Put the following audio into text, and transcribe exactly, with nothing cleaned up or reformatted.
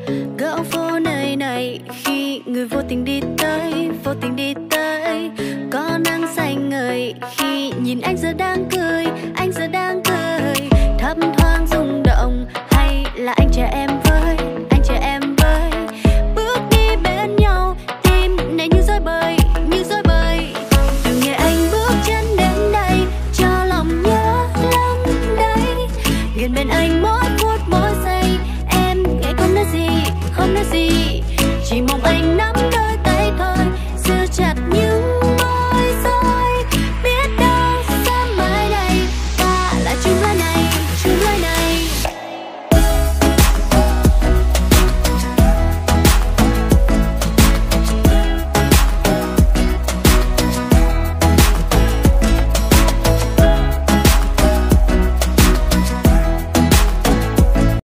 Góc phố nơi này khi người vô tình đi tới, vô tình đi tới. Có nắng xanh ngời khi nhìn anh giờ đang cười, anh giờ đang cười. Thấp thoáng rung động hay là anh trẻ em với, anh trẻ em với. Bước đi bên nhau tim này như rối bời, như rối bời. Từ ngày anh bước chân đến đây cho lòng nhớ lắm đấy. Gần bên anh mỗi